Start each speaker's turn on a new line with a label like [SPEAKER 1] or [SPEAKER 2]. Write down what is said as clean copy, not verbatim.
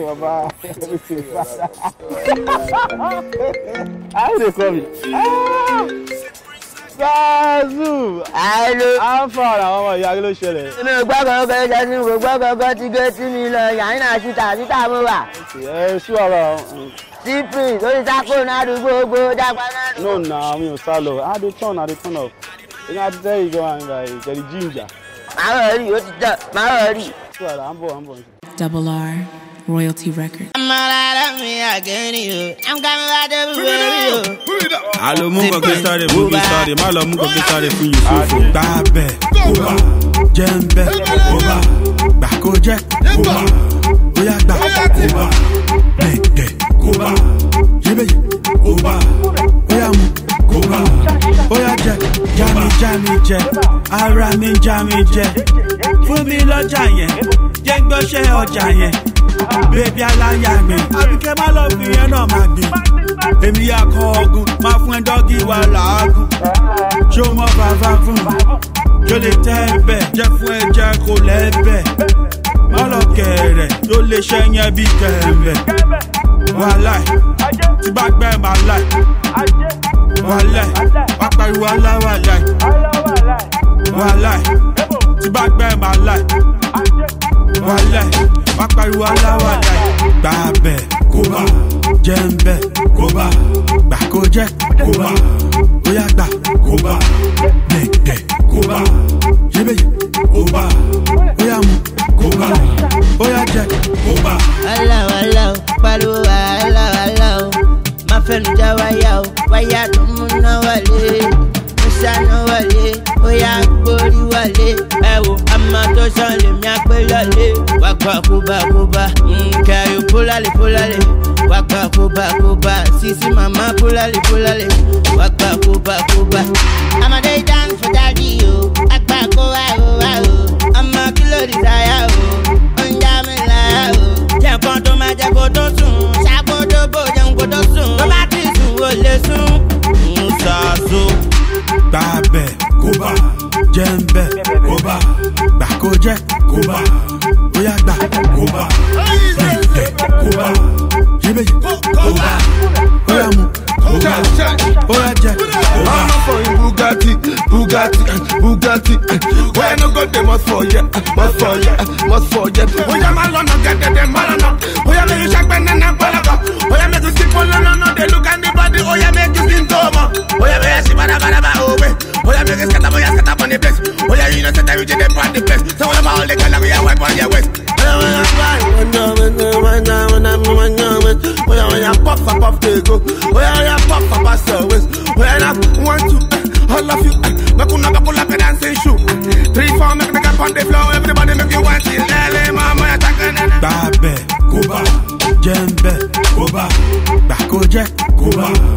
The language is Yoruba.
[SPEAKER 1] Baba. How they call me? Zazu.
[SPEAKER 2] Hello.
[SPEAKER 1] I'm fine. I'm fine. You're shele.
[SPEAKER 2] Me gbagbo jani go gbagbo ti get mi lo yan na sita mo wa.
[SPEAKER 1] Eh, sure.
[SPEAKER 2] Simply, don't tackle na do go dagba na.
[SPEAKER 1] No, nah, me salo. I dey turn up. You know, I tell you go and like get the ginger.
[SPEAKER 2] My
[SPEAKER 1] Sure, I'm born.
[SPEAKER 3] Double R Royalty Record.
[SPEAKER 2] I'm
[SPEAKER 4] Alo mungo ke sare ma lo mungo ke sare fún Yusufu gba be ko ba jembe ko ba gba ko je ko ba oya gba ko ba de ko ba jebe ko ba oya mu ko ba oya je jami je ara mi jami je fún mi lọ́jà yẹn je gbo se ọjà yẹn baby alaya mi abike ma lo fi yẹn náà ma gbin èmi akọ ogun máa fún ẹ dọ́gì wà láàgùn ṣó mọ́ bàbá fún mi ṣó lè tẹ́ ẹbẹ̀ jẹ́ fún ẹjẹ́ kò lẹ́bẹ̀ ọlọ́kẹ̀rẹ̀ tó lè ṣẹ́yìn bí kẹ̀m̀bẹ̀ wàláì tí bá gbẹ́ máa láì wàláì wá pariwo aláwàláì wàláì tí bá gbẹ́ máa láì wàláì wá pariwo aláwàláì gbà bẹ̀ kó bá jembe koba gba ko je koba oya gba koba de koba jebe koba oya mu koba oya je koba
[SPEAKER 2] Allah palu Allah ma fenu waya to munna wale musana wale oya gbori wale ewo amma to san le mi apelale wa gba koba nkayo polale waka koba sisi mama pulale waka koba I'm a day dance for daddy yo akpa ko wa amma kilo desire o onja me la o je kon to ma je ko to sun sa ko do bo je ko to sun to ba ti sun o le sun musa so
[SPEAKER 4] babe koba jembe koba gba ko je koba oya gba koba koba jebe koba oya mu koba oya je
[SPEAKER 5] I'm not for you Bugatti where no go they must for ya oya ma lo no get them malana oya me you shak banana balaga oya me you skip on no they look at the body oya make you skin toma oya me si bada owe oya me skata on the place oya you know say that you did them on the place so all about all the girls we are wipe on your waist oya puff they go oya puff up us always oya want to all of you make una pull up and dancing shoe 3-4 make the gap on the floor everybody make you want it lele mama ya takana
[SPEAKER 4] babe koba jembe koba gba ko je koba